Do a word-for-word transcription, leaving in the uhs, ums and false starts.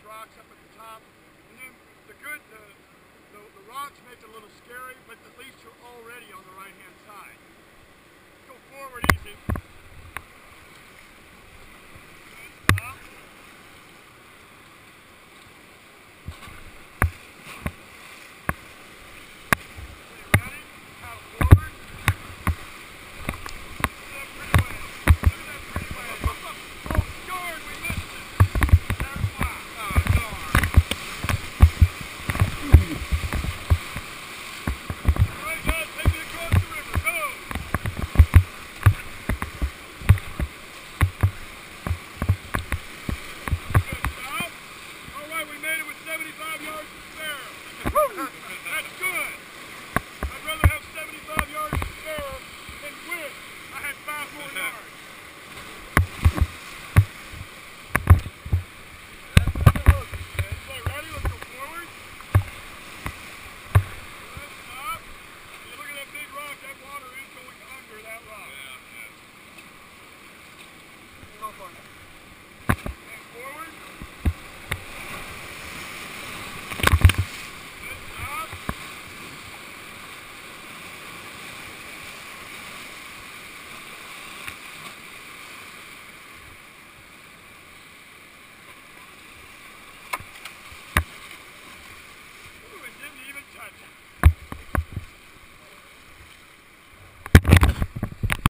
rocks up at the top. And then the good, the, the, the rocks make it a little scary, but at least you're already on the right-hand side. Go forward easy.